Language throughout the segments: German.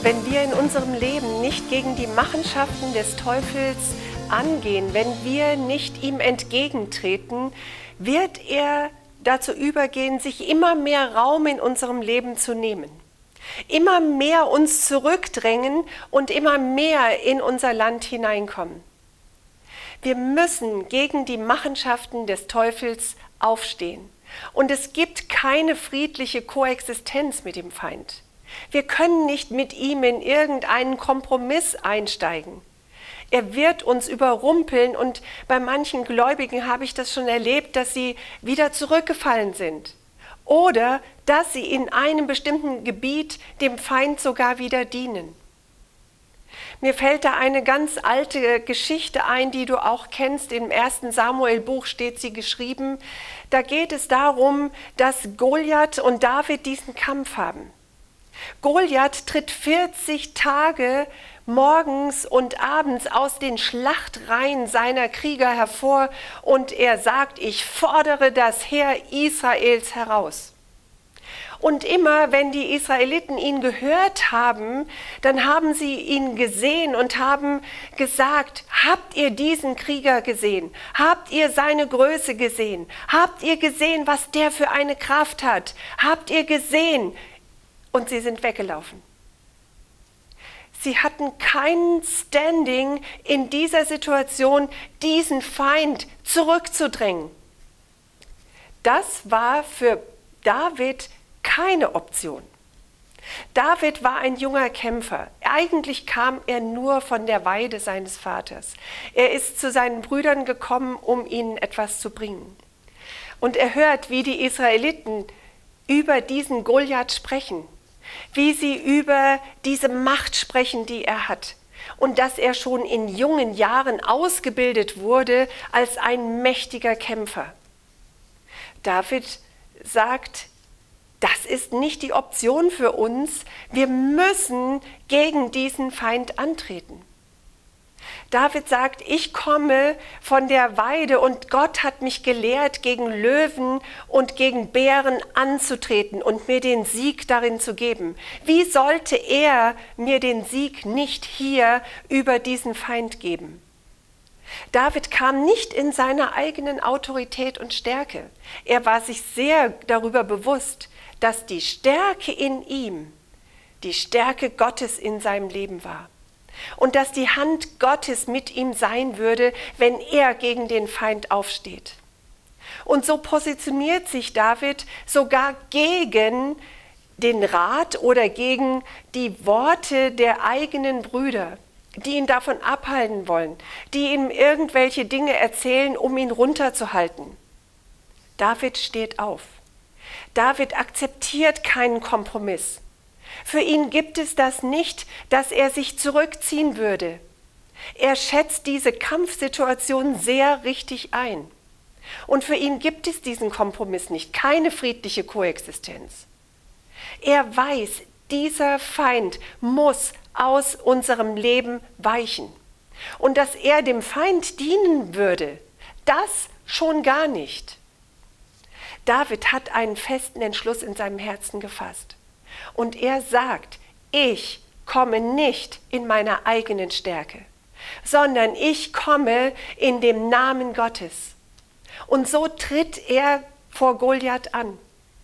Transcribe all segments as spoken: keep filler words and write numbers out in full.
Wenn wir in unserem Leben nicht gegen die Machenschaften des Teufels angehen, wenn wir nicht ihm entgegentreten, wird er dazu übergehen, sich immer mehr Raum in unserem Leben zu nehmen. Immer mehr uns zurückdrängen und immer mehr in unser Land hineinkommen. Wir müssen gegen die Machenschaften des Teufels aufstehen. Und es gibt keine friedliche Koexistenz mit dem Feind. Wir können nicht mit ihm in irgendeinen Kompromiss einsteigen. Er wird uns überrumpeln und bei manchen Gläubigen habe ich das schon erlebt, dass sie wieder zurückgefallen sind. Oder dass sie in einem bestimmten Gebiet dem Feind sogar wieder dienen. Mir fällt da eine ganz alte Geschichte ein, die du auch kennst. Im ersten Samuel-Buch steht sie geschrieben. Da geht es darum, dass Goliath und David diesen Kampf haben. Goliath tritt vierzig Tage morgens und abends aus den Schlachtreihen seiner Krieger hervor und er sagt, ich fordere das Heer Israels heraus. Und immer, wenn die Israeliten ihn gehört haben, dann haben sie ihn gesehen und haben gesagt, habt ihr diesen Krieger gesehen? Habt ihr seine Größe gesehen? Habt ihr gesehen, was der für eine Kraft hat? Habt ihr gesehen? Und sie sind weggelaufen. Sie hatten kein Standing in dieser Situation, diesen Feind zurückzudrängen. Das war für David keine Option. David war ein junger Kämpfer. Eigentlich kam er nur von der Weide seines Vaters. Er ist zu seinen Brüdern gekommen, um ihnen etwas zu bringen. Und er hört, wie die Israeliten über diesen Goliath sprechen, wie sie über diese Macht sprechen, die er hat. Und dass er schon in jungen Jahren ausgebildet wurde als ein mächtiger Kämpfer. David sagt, das ist nicht die Option für uns. Wir müssen gegen diesen Feind antreten. David sagt, ich komme von der Weide und Gott hat mich gelehrt, gegen Löwen und gegen Bären anzutreten und mir den Sieg darin zu geben. Wie sollte er mir den Sieg nicht hier über diesen Feind geben? David kam nicht in seiner eigenen Autorität und Stärke. Er war sich sehr darüber bewusst, dass die Stärke in ihm die Stärke Gottes in seinem Leben war. Und dass die Hand Gottes mit ihm sein würde, wenn er gegen den Feind aufsteht. Und so positioniert sich David sogar gegen den Rat oder gegen die Worte der eigenen Brüder, die ihn davon abhalten wollen, die ihm irgendwelche Dinge erzählen, um ihn runterzuhalten. David steht auf. David akzeptiert keinen Kompromiss. Für ihn gibt es das nicht, dass er sich zurückziehen würde. Er schätzt diese Kampfsituation sehr richtig ein. Und für ihn gibt es diesen Kompromiss nicht, keine friedliche Koexistenz. Er weiß, dieser Feind muss aus unserem Leben weichen. Und dass er dem Feind dienen würde, das schon gar nicht. David hat einen festen Entschluss in seinem Herzen gefasst. Und er sagt, ich komme nicht in meiner eigenen Stärke, sondern ich komme in dem Namen Gottes. Und so tritt er vor Goliath an.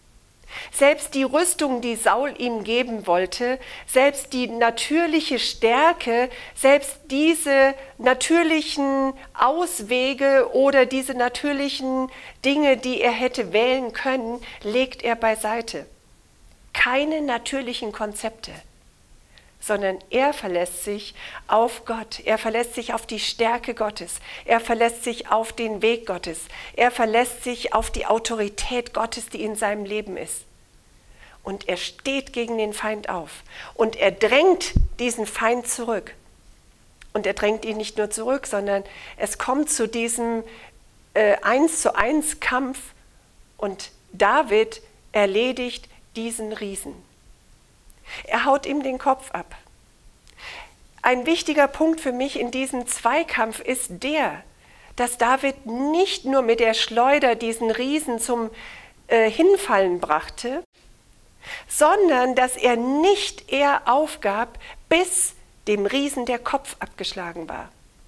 Selbst die Rüstung, die Saul ihm geben wollte, selbst die natürliche Stärke, selbst diese natürlichen Auswege oder diese natürlichen Dinge, die er hätte wählen können, legt er beiseite. Keine natürlichen Konzepte, sondern er verlässt sich auf Gott. Er verlässt sich auf die Stärke Gottes. Er verlässt sich auf den Weg Gottes. Er verlässt sich auf die Autorität Gottes, die in seinem Leben ist. Und er steht gegen den Feind auf. Und er drängt diesen Feind zurück. Und er drängt ihn nicht nur zurück, sondern es kommt zu diesem äh, eins zu eins Kampf. Und David erledigt diesen Riesen. Er haut ihm den Kopf ab. Ein wichtiger Punkt für mich in diesem Zweikampf ist der, dass David nicht nur mit der Schleuder diesen Riesen zum äh, Hinfallen brachte, sondern dass er nicht eher aufgab, bis dem Riesen der Kopf abgeschlagen war.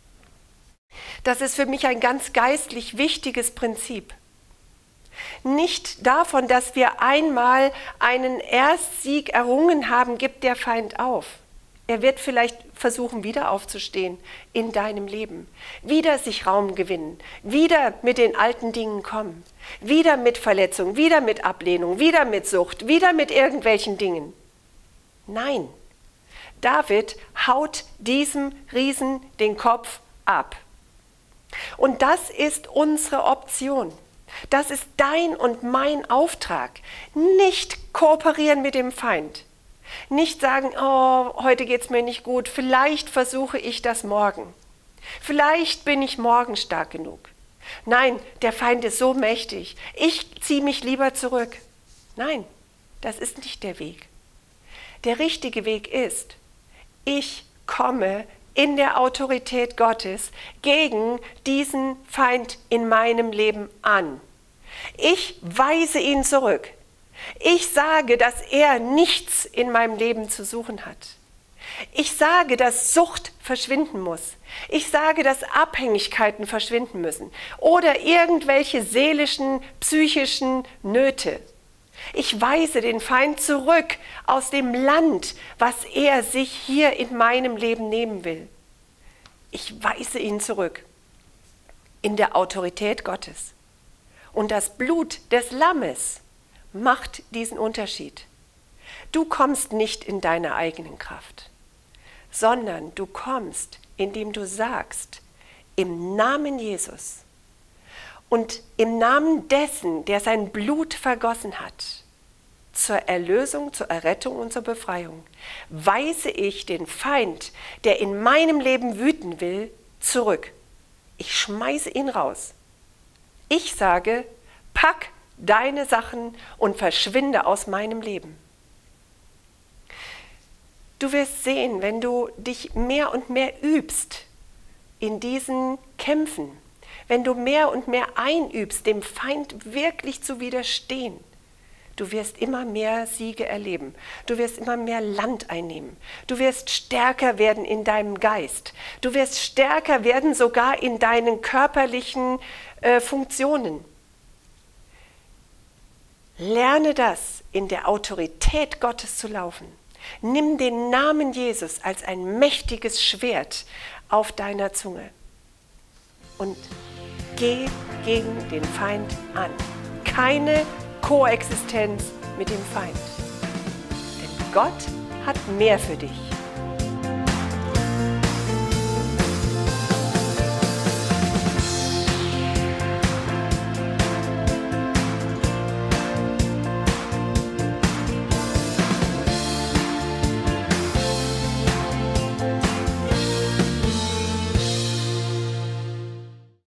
Das ist für mich ein ganz geistlich wichtiges Prinzip. Nicht davon, dass wir einmal einen Erstsieg errungen haben, gibt der Feind auf. Er wird vielleicht versuchen, wieder aufzustehen in deinem Leben, wieder sich Raum gewinnen, wieder mit den alten Dingen kommen, wieder mit Verletzung, wieder mit Ablehnung, wieder mit Sucht, wieder mit irgendwelchen Dingen. Nein, David haut diesem Riesen den Kopf ab. Und das ist unsere Option. Das ist dein und mein Auftrag. Nicht kooperieren mit dem Feind. Nicht sagen, oh, heute geht es mir nicht gut, vielleicht versuche ich das morgen. Vielleicht bin ich morgen stark genug. Nein, der Feind ist so mächtig, ich ziehe mich lieber zurück. Nein, das ist nicht der Weg. Der richtige Weg ist, ich komme in der Autorität Gottes gegen diesen Feind in meinem Leben an. Ich weise ihn zurück. Ich sage, dass er nichts in meinem Leben zu suchen hat. Ich sage, dass Sucht verschwinden muss. Ich sage, dass Abhängigkeiten verschwinden müssen oder irgendwelche seelischen, psychischen Nöte. Ich weise den Feind zurück aus dem Land, was er sich hier in meinem Leben nehmen will. Ich weise ihn zurück in der Autorität Gottes. Und das Blut des Lammes macht diesen Unterschied. Du kommst nicht in deiner eigenen Kraft, sondern du kommst, indem du sagst, im Namen Jesus und im Namen dessen, der sein Blut vergossen hat, zur Erlösung, zur Errettung und zur Befreiung, weise ich den Feind, der in meinem Leben wüten will, zurück. Ich schmeiße ihn raus. Ich sage, pack deine Sachen und verschwinde aus meinem Leben. Du wirst sehen, wenn du dich mehr und mehr übst in diesen Kämpfen, wenn du mehr und mehr einübst, dem Feind wirklich zu widerstehen, du wirst immer mehr Siege erleben. Du wirst immer mehr Land einnehmen. Du wirst stärker werden in deinem Geist. Du wirst stärker werden sogar in deinen körperlichen äh, Funktionen. Lerne das, in der Autorität Gottes zu laufen. Nimm den Namen Jesus als ein mächtiges Schwert auf deiner Zunge und geh gegen den Feind an. Keine Koexistenz mit dem Feind. Denn Gott hat mehr für dich.